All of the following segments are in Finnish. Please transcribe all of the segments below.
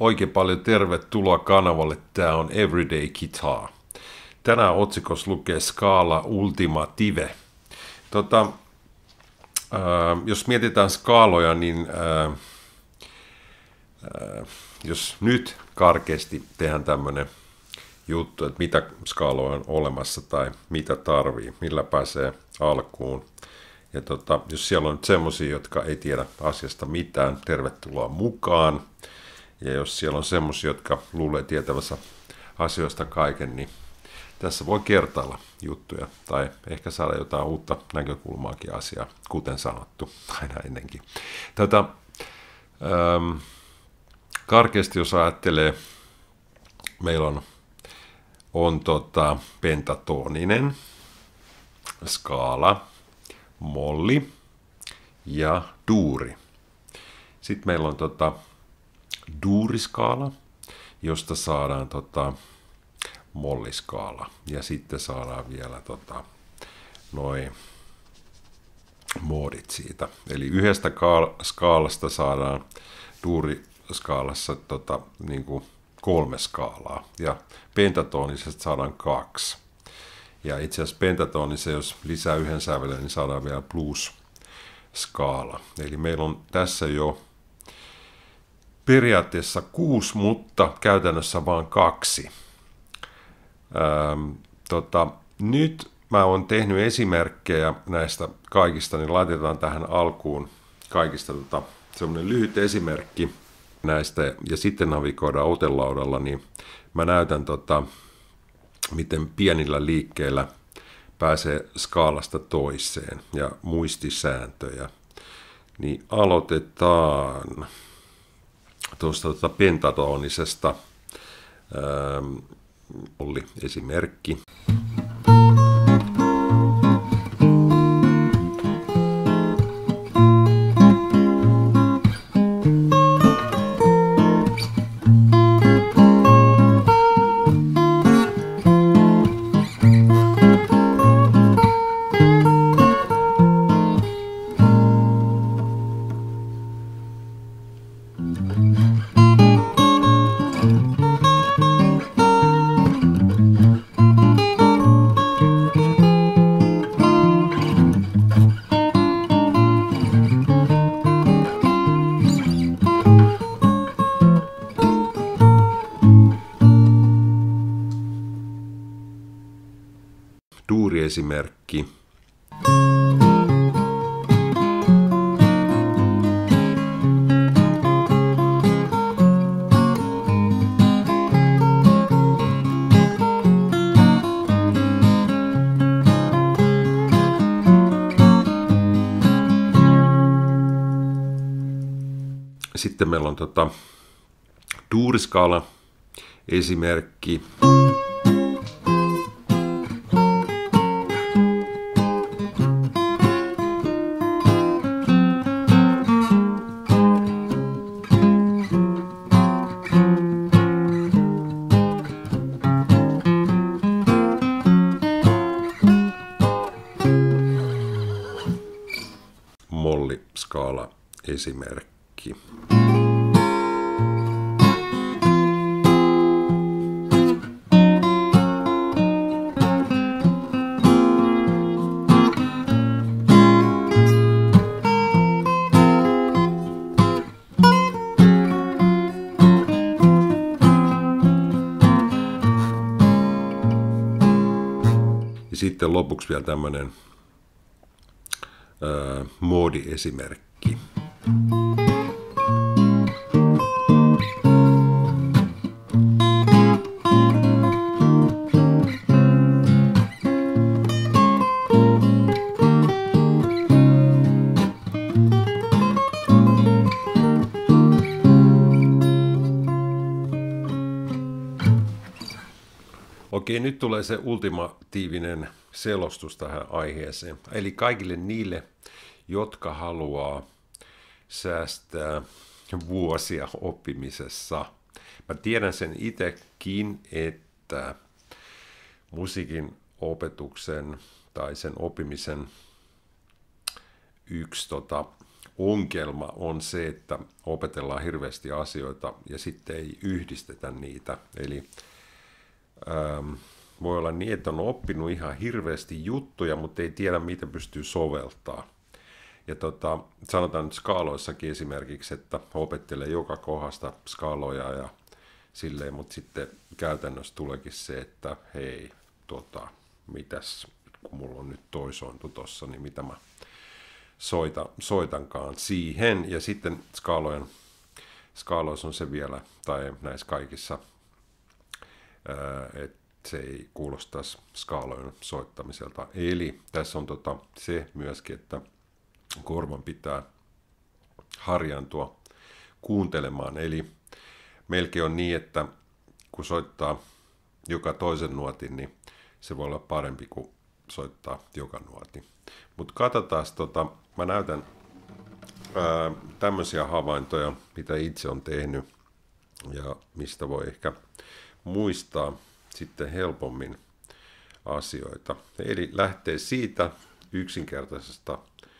Oikein paljon tervetuloa kanavalle. Tämä on Everyday Guitar. Tänään otsikossa lukee Scala Ultimative. Jos mietitään skaaloja, niin jos nyt karkeasti tehdään tämmöinen juttu, että mitä skaaloja on olemassa tai mitä tarvii, millä pääsee alkuun. Ja jos siellä on nyt semmosia, jotka ei tiedä asiasta mitään, tervetuloa mukaan. Ja jos siellä on semmosia, jotka luulee tietävänsä asioista kaiken, niin tässä voi kertailla juttuja tai ehkä saada jotain uutta näkökulmaakin asiaa, kuten sanottu aina ennenkin. Karkeasti jos ajattelee, meillä on pentatoninen, skaala, molli ja duuri. Sitten meillä on duuriskaala, josta saadaan molliskaala. Ja sitten saadaan vielä noi moodit siitä. Eli yhdestä skaalasta saadaan duuriskaalassa niinku 3 skaalaa. Ja pentatonisesta saadaan 2. Ja itse asiassa pentatonissa, jos lisää yhden sävelen, niin saadaan vielä plus-skaala. Eli meillä on tässä jo periaatteessa 6, mutta käytännössä vain 2. Nyt mä oon tehnyt esimerkkejä näistä kaikista, niin laitetaan tähän alkuun kaikista semmoinen lyhyt esimerkki näistä, ja sitten navigoidaan otelaudalla, niin mä näytän miten pienillä liikkeillä pääsee skaalasta toiseen ja muistisääntöjä. Niin aloitetaan tuosta pentatonisesta oli esimerkki. Duuri-esimerkki. Sitten meillä on duuriskaala esimerkki. Molliskaala esimerkki. Ja sitten lopuksi vielä tämmöinen moodi-esimerkki. Okei, nyt tulee se ultimatiivinen selostus tähän aiheeseen. Eli kaikille niille, jotka haluaa säästää vuosia oppimisessa. Mä tiedän sen itsekin, että musiikin opetuksen tai sen oppimisen yksi ongelma on se, että opetellaan hirveästi asioita ja sitten ei yhdistetä niitä. Eli voi olla niin, että on oppinut ihan hirveästi juttuja, mutta ei tiedä, miten pystyy soveltaa. Ja sanotaan nyt skaaloissakin esimerkiksi, että opettelee joka kohdasta skaaloja ja silleen, mutta sitten käytännössä tuleekin se, että hei, mitäs, kun mulla on nyt toi sointu tossa, niin mitä mä soitankaan siihen. Ja sitten skaaloissa on se vielä, tai näissä kaikissa, että se ei kuulostaisi skaalojen soittamiselta. Eli tässä on se myöskin, että korvan pitää harjaantua kuuntelemaan. Eli melkein on niin, että kun soittaa joka toisen nuotin, niin se voi olla parempi kuin soittaa joka nuotin. Mutta katsotaan, mä näytän tämmöisiä havaintoja, mitä itse on tehnyt ja mistä voi ehkä muistaa sitten helpommin asioita. Eli lähtee siitä yksinkertaisesta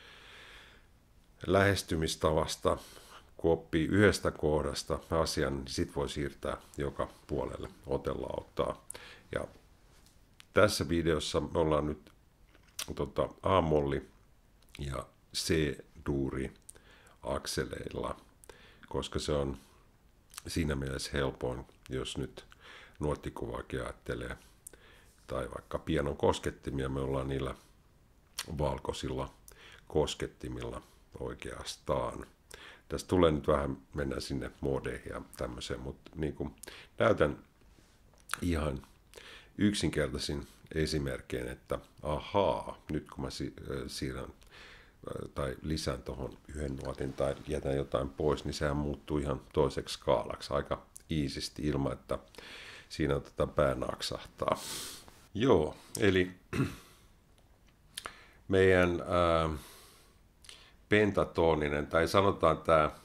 lähestymistavasta, kun oppii yhdestä kohdasta asian, niin sit voi siirtää joka puolelle otelauttaa. Ja tässä videossa me ollaan nyt A-molli ja C-duuri akseleilla, koska se on siinä mielessä helpoin, jos nyt nuottikuvaakin ajattelee, tai vaikka pianon koskettimia, me ollaan niillä valkoisilla koskettimilla oikeastaan. Tästä tulee nyt vähän mennä sinne modeihin ja tämmöiseen, mutta niin kuin näytän ihan yksinkertaisin esimerkkein, että ahaa, nyt kun mä siirrän tai lisään tuohon yhden nuotin tai jätän jotain pois, niin sehän muuttuu ihan toiseksi skaalaksi aika iisisti ilman, että siinä pää naksahtaa. Joo, eli meidän pentatoninen, tai sanotaan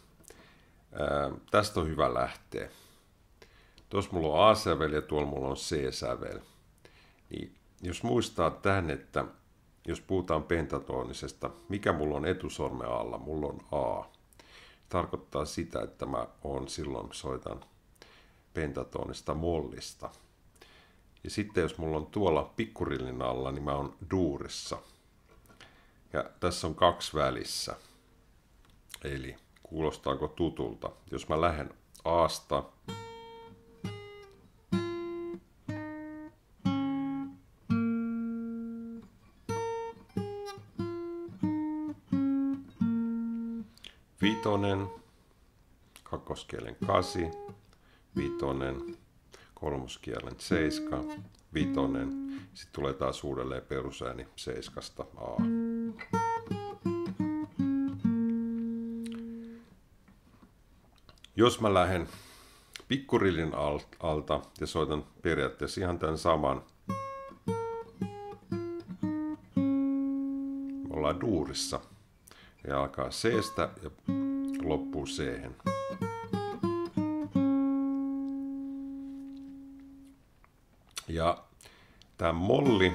tästä on hyvä lähteä. Tuossa mulla on A-sävel ja tuolla mulla on C-sävel. Niin jos muistaa tämän, että jos puhutaan pentatonisesta, mikä mulla on etusormen alla? Mulla on A. Tarkoittaa sitä, että mä silloin soitan pentatonista mollista. Ja sitten jos mulla on tuolla pikkurillin alla, niin mä oon duurissa. Ja tässä on 2 välissä. Eli kuulostaako tutulta? Jos mä lähden A:sta vitonen, kakkoskielen 8, vitonen, kolmoskielen 7, vitonen. Sitten tulee taas uudelleen perusääni 7:sta A. Jos mä lähden pikkurillin alta ja soitan periaatteessa ihan tämän saman, me ollaan duurissa. Ja alkaa C:stä ja loppuu C:hen. Ja tämä molli,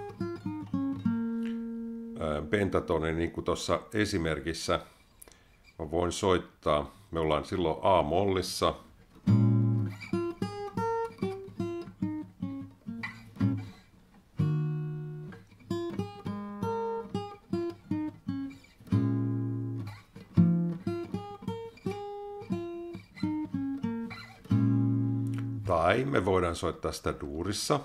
pentatoni, niin kuin tuossa esimerkissä, mä voin soittaa, me ollaan silloin A-mollissa. Tai me voidaan soittaa sitä duurissa.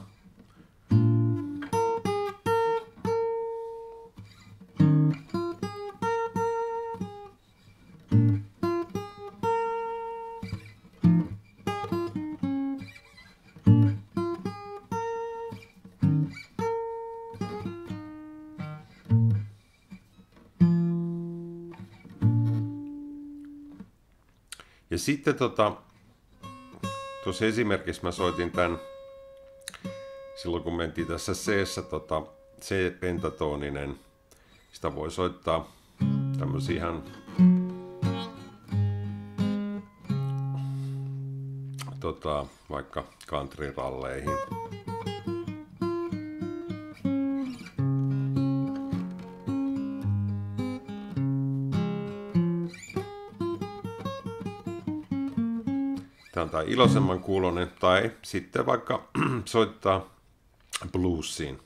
Ja sitten tuossa esimerkissä mä soitin tämän, silloin kun mentiin tässä C-ssä, C-pentatoninen, sitä voi soittaa tämmöisiä ihan vaikka country-ralleihin. Tämä on iloisemman kuulonen, tai sitten vaikka soittaa bluesiin.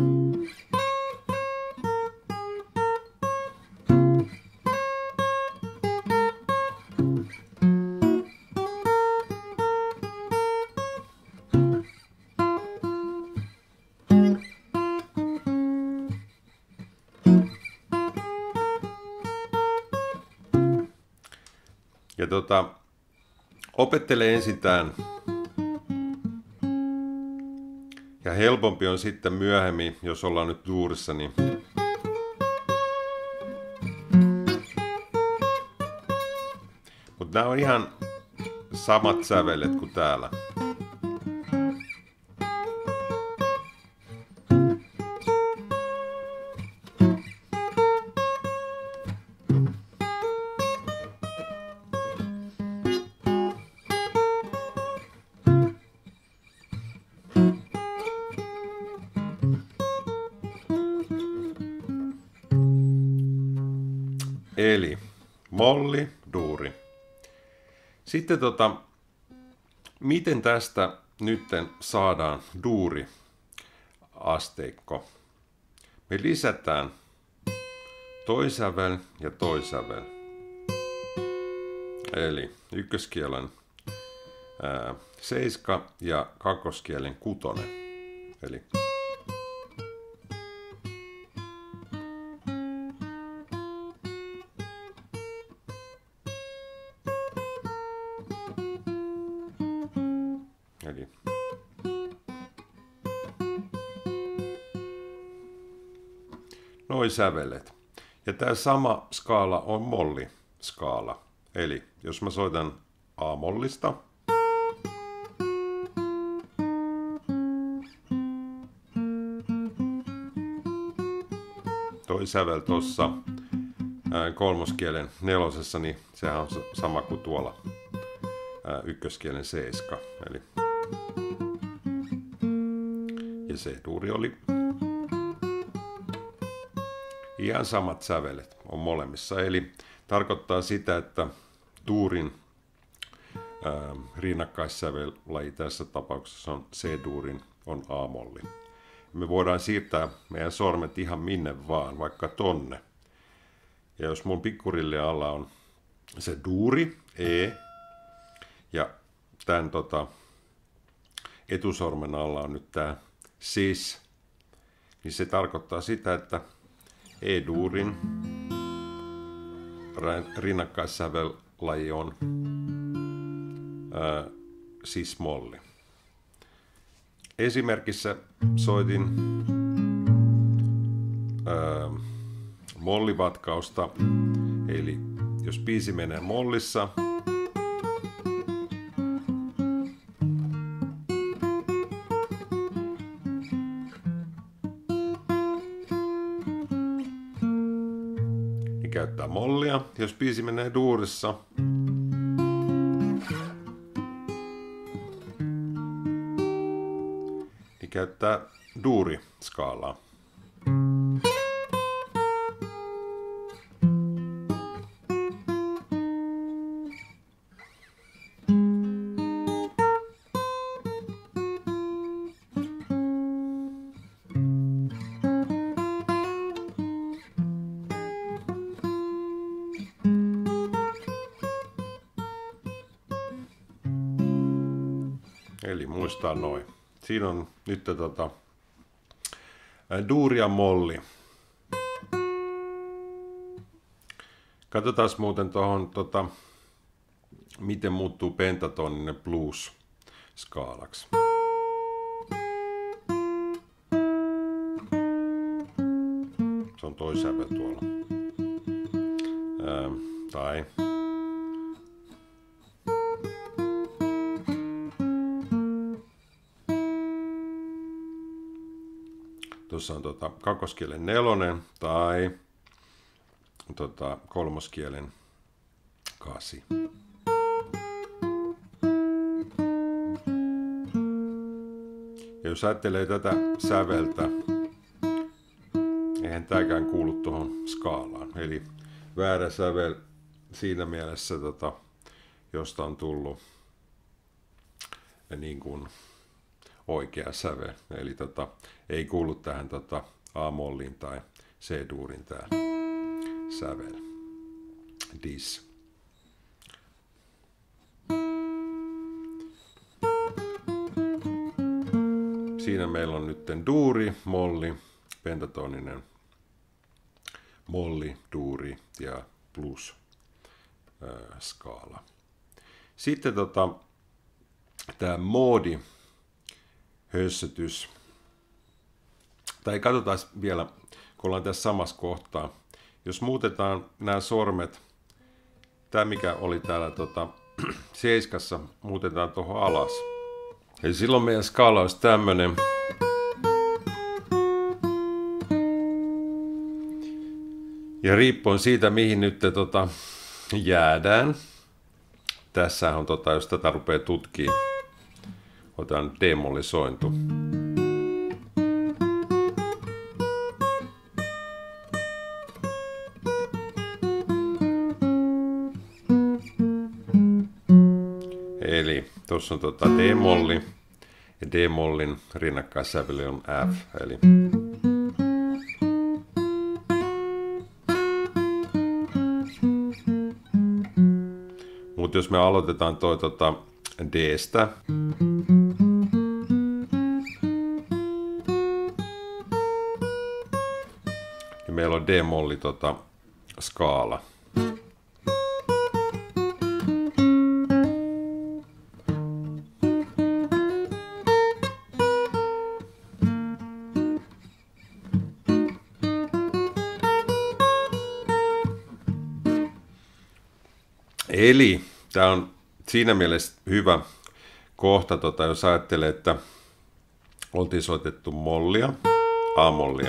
Ja opettele ensin tämän. Ja helpompi on sitten myöhemmin, jos ollaan nyt duurissa, niin mutta nämä on ihan samat sävelet kuin täällä. Eli molli, duuri. Sitten miten tästä nytten saadaan duuri asteikko? Me lisätään toisävel ja toisävel. Eli ykköskielen 7 ja kakkoskielen 6. Eli noi sävelet. Ja tämä sama skaala on molliskaala. Eli jos mä soitan A-mollista, toi sävel tossa kolmoskielen 4, niin sehän on sama kuin tuolla ykköskielen 7. Eli ja C-duuri oli ihan samat sävelet on molemmissa. Eli tarkoittaa sitä, että duurin rinnakkaissävellaji tässä tapauksessa on C-duurin, on A-molli. Me voidaan siirtää meidän sormet ihan minne vaan, vaikka tonne. Ja jos mun pikkurilli alla on se duuri, E, ja tämän etusormen alla on nyt tämä sis, niin se tarkoittaa sitä, että E-duurin rinnakkaissävellaji on sis-molli. Esimerkissä soitin mollivatkausta, eli jos biisi menee mollissa, niin käyttää mollia. Jos biisi menee duurissa, niin käyttää duuriskaalaa. Eli muistaa noin. Siinä on nyt duuri ja molli. Katsotaan muuten tuohon, miten muuttuu pentatoninen blues skaalaksi. Se on toi sävel tuolla. Tai tuossa on kakkoskielen 4 tai kolmoskielen 8. Ja jos ajattelee tätä säveltä, eihän tämäkään kuulu tuohon skaalaan. Eli väärä sävel siinä mielessä, josta on tullut niin kuin oikea sävel. Eli ei kuulu tähän A-molliin tai C-duurin tämä sävel. Dis. Siinä meillä on nyt duuri, molli, pentatoninen molli, duuri ja plus skaala. Sitten tämä moodi hössötys. Tai katsotaan vielä, kun ollaan tässä samassa kohtaa. Jos muutetaan nämä sormet, tämä mikä oli täällä seiskassa, muutetaan tuohon alas. Eli silloin meidän skaala olisi tämmönen. Ja riippuen siitä, mihin nyt jäädään. Tässä on, jos tätä rupeaa tutkimaan, otan demollisointu. Eli tuossa on D-molli ja D-mollin rinnakkaissäveli on F. Eli mutta jos me aloitetaan toi D:stä, niin meillä on D-molli skaala. Eli tämä on siinä mielessä hyvä kohta, jos ajattelee, että oltiin soitettu mollia, A-mollia.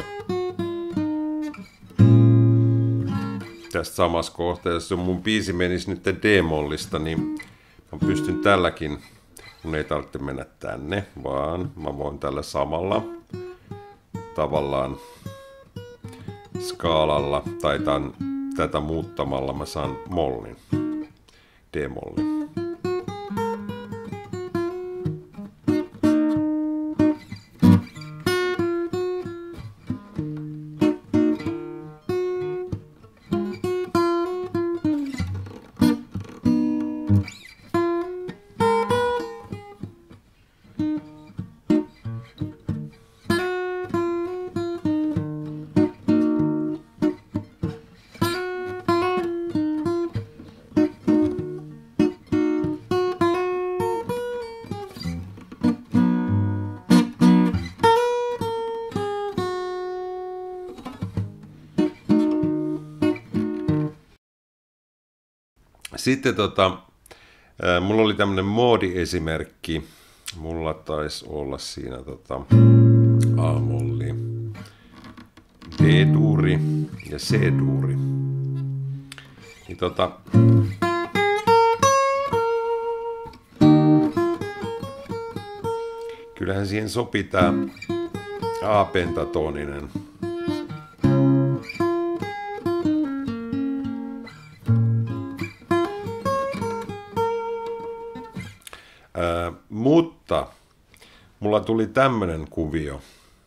Tästä samassa kohtaa, jos mun biisi menisi nyt D-mollista, niin mä pystyn tälläkin, mun ei tarvitse mennä tänne, vaan mä voin tällä samalla tavallaan skaalalla tai tätä muuttamalla mä saan mollin. D-molli. Sitten mulla oli tämmönen moodiesimerkki. Mulla taisi olla siinä A-molli, D-duuri ja C-duuri. Niin kyllähän siihen sopii tää A-pentatoninen. Mutta mulla tuli tämmönen kuvio.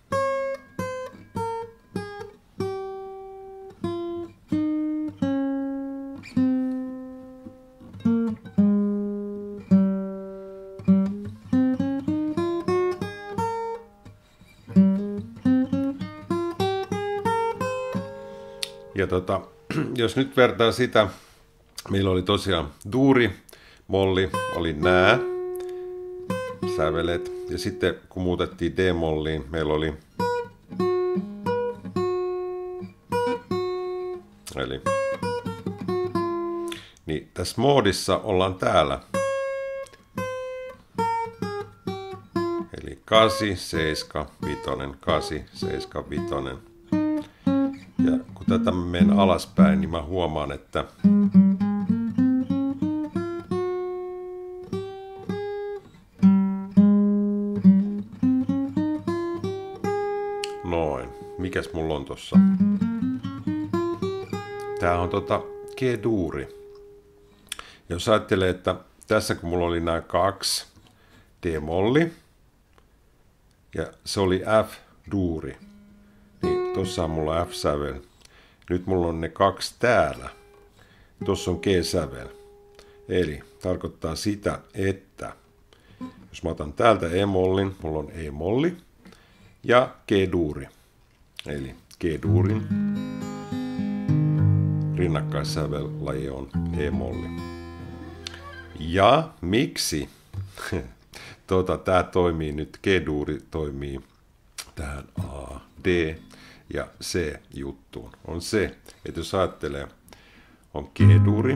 Ja jos nyt vertaa sitä, meillä oli tosiaan duuri, molli, oli nää sävelet. Ja sitten kun muutettiin D-molliin, meillä oli niin tässä moodissa ollaan täällä. Eli 8, 7, 5, 8, 7, 5. Ja kun tätä mä menen alaspäin, niin mä huomaan, että noin. Mikäs mulla on tossa? Tää on G-duuri. Jos ajattelee, että tässä kun mulla oli nämä 2 D-molli ja se oli F-duuri. Niin tossa on mulla F-sävel. Nyt mulla on ne kaksi täällä. Tossa on G-sävel. Eli tarkoittaa sitä, että jos mä otan täältä E-mollin, mulla on E-molli ja G-duuri. Eli G-duurin rinnakkaissävellaji on E-molli. Ja miksi tää toimii nyt, G-duuri toimii tähän A, D ja C juttuun, on se, että jos ajattelee, on G-duuri,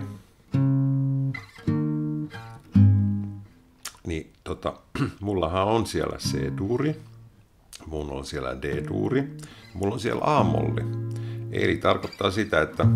niin mullahan on siellä C-duuri, mulla on siellä D-duuri, mulla on siellä A-molli. Eli tarkoittaa sitä, että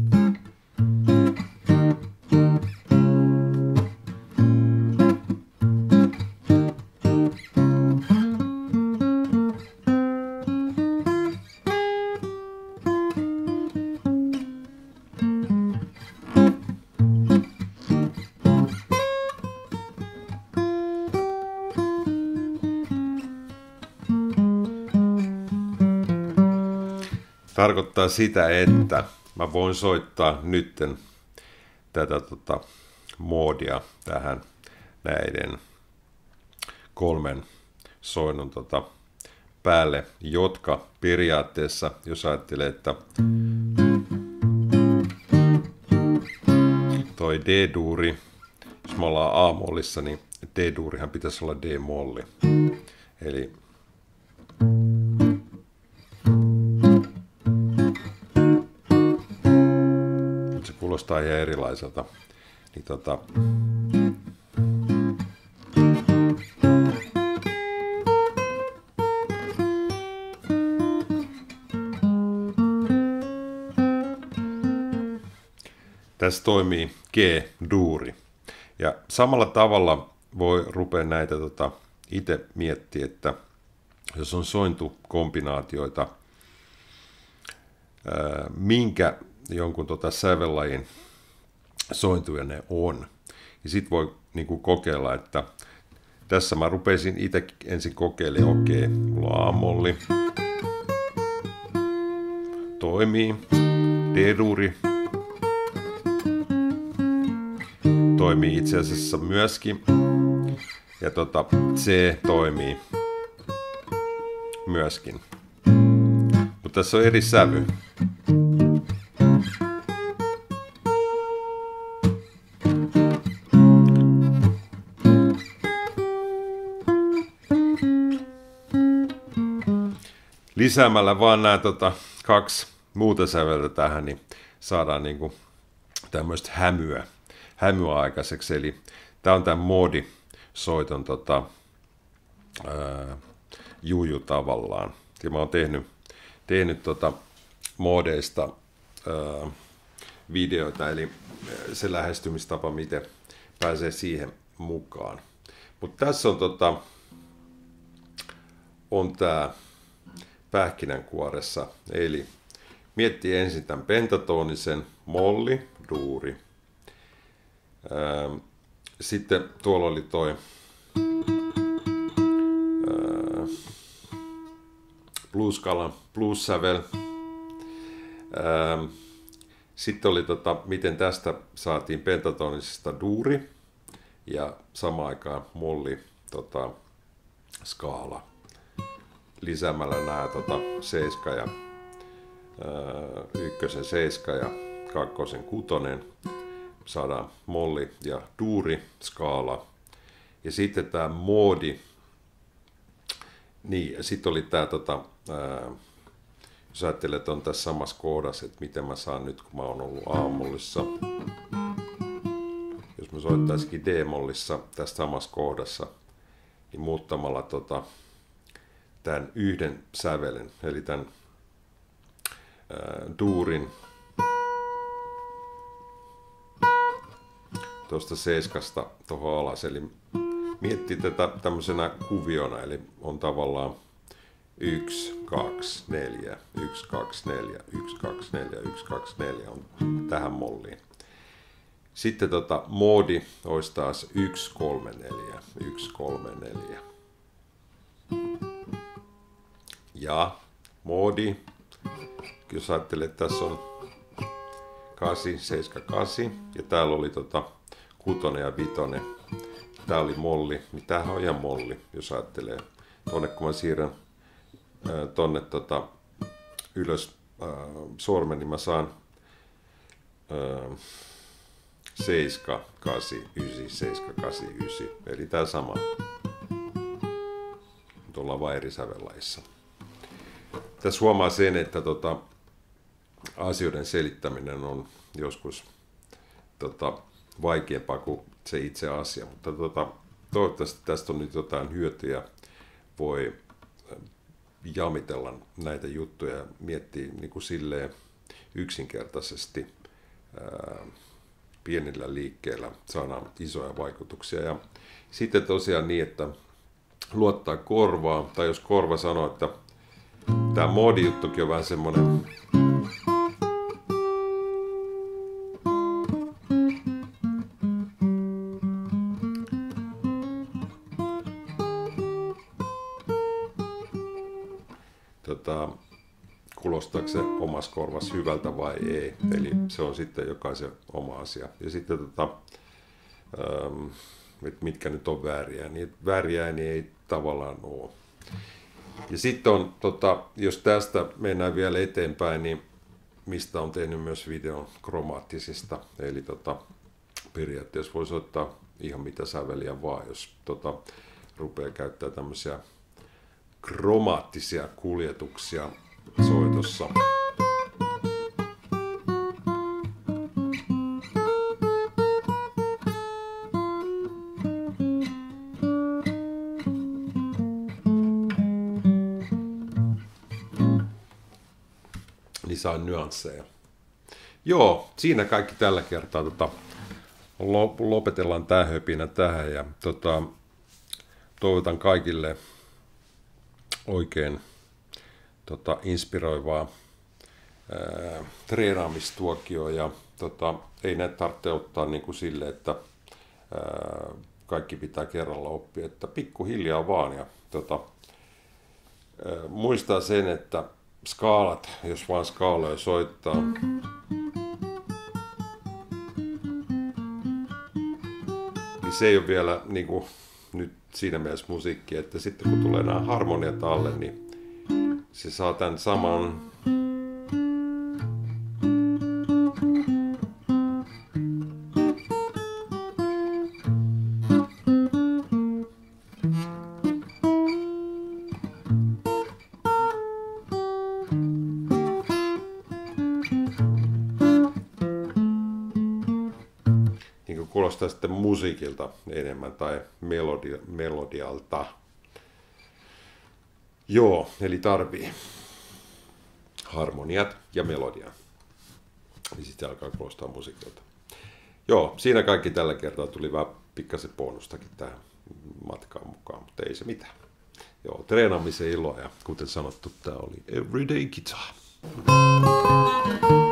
mä voin soittaa nytten tätä moodia tähän näiden kolmen soinnun päälle, jotka periaatteessa, jos ajattelee, että toi D-duuri, jos me ollaan A-mollissa, niin D-duurihan pitäisi olla D-molli. Eli se kuulostaa ihan erilaiselta. Niin tässä toimii G-duuri. Ja samalla tavalla voi rupea näitä itse miettiä, että jos on sointukombinaatioita, minkä jonkun sävellajin sointuja ne on. Ja sit voi niinku kokeilla, että tässä mä rupeisin itse ensin kokeilemaan, okei, mulla on A-molli, toimii, D-duuri, toimii itse asiassa myöskin, ja C toimii myöskin. Mutta tässä on eri sävy. Lisäämällä vaan nämä kaksi muuta säveltä tähän, niin saadaan niinku tämmöistä hämyä aikaiseksi. Eli tämä on tämä moodisoiton juju tavallaan. Ja mä oon tehnyt moodeista videoita, eli se lähestymistapa, miten pääsee siihen mukaan. Mutta tässä on tämä pähkinänkuoressa, eli miettii ensin tämän pentatonisen molli, duuri. Sitten tuolla oli toi blues-skalan blues-sävel. Sitten oli miten tästä saatiin pentatonisesta duuri ja samaan aikaan molli skaala. Lisäämällä nämä 7 ja 1 7 ja 2 6 saadaan molli ja duuri skaala. Ja sitten tämä moodi. Niin, ja sitten oli tämä jos ajattelee, että on tässä samassa kohdassa, että miten mä saan nyt, kun mä oon ollut A-mollissa. Jos mä soittaisikin D-mollissa tässä samassa kohdassa, niin muuttamalla tämän yhden sävelen, eli tämän duurin tuosta 7 tuohon alas, eli miettii tätä tämmöisenä kuviona, eli on tavallaan 1, 2, 4, 1, 2, 4, 1, 2, 4, 1, 2, 4 on tähän molliin. Sitten moodi olisi taas 1, 3, 4. 1, 3, 4. Ja moodi, jos ajattelee, että tässä on 8, 7, 8 ja täällä oli 6 ja 5. Tää oli molli, niin tämähän on ihan molli, jos ajattelee. Tonne kun mä siirrän tonne ylös sormen, niin mä saan 7, 8, 9, 7, 8, 9. Eli tää sama. Nyt ollaan vain eri sävellajissa. Tässä huomaa sen, että asioiden selittäminen on joskus vaikeampaa kuin se itse asia, mutta toivottavasti tästä on nyt jotain hyötyä. Voi jamitella näitä juttuja ja miettiä niin kuin silleen yksinkertaisesti pienillä liikkeillä saadaan isoja vaikutuksia. Ja sitten tosiaan niin, että luottaa korvaa, tai jos korva sanoo, että tämä moodi-juttukin on vähän semmoinen kuulostaako se omassa korvassa hyvältä vai ei. Eli se on sitten jokaisen oma asia. Ja sitten mitkä nyt on vääriä, niin vääriä ei tavallaan ole. Ja sitten on, jos tästä mennään vielä eteenpäin, niin mistä on tehnyt myös videon kromaattisista. Eli periaatteessa voisi ottaa ihan mitä säveliä vaan, jos rupeaa käyttämään tämmöisiä kromaattisia kuljetuksia soitossa. Niin saa nyansseja. Joo, siinä kaikki tällä kertaa. Lopetellaan tämä höpinä tähän ja toivotan kaikille oikein inspiroivaa treenaamistuokioa ja ei näitä tarvitse ottaa niin kuin sille, että kaikki pitää kerralla oppia, että pikkuhiljaa vaan ja muistaa sen, että skaalat, jos vaan skaaloja soittaa, niin se ei ole vielä niin kuin nyt siinä mielessä musiikki, että sitten kun tulee nämä harmoniat alle, niin se saa tämän saman niin kuulostaa sitten musiikilta enemmän tai melodialta. Joo, eli tarvii harmoniat ja melodia. Niin sitten alkaa kuulostaa musiikilta. Joo, siinä kaikki tällä kertaa. Tuli vähän pikkasen bonustakin tähän matkaan mukaan, mutta ei se mitään. Joo, treenaamisen iloa ja kuten sanottu, tämä oli Everyday Guitar.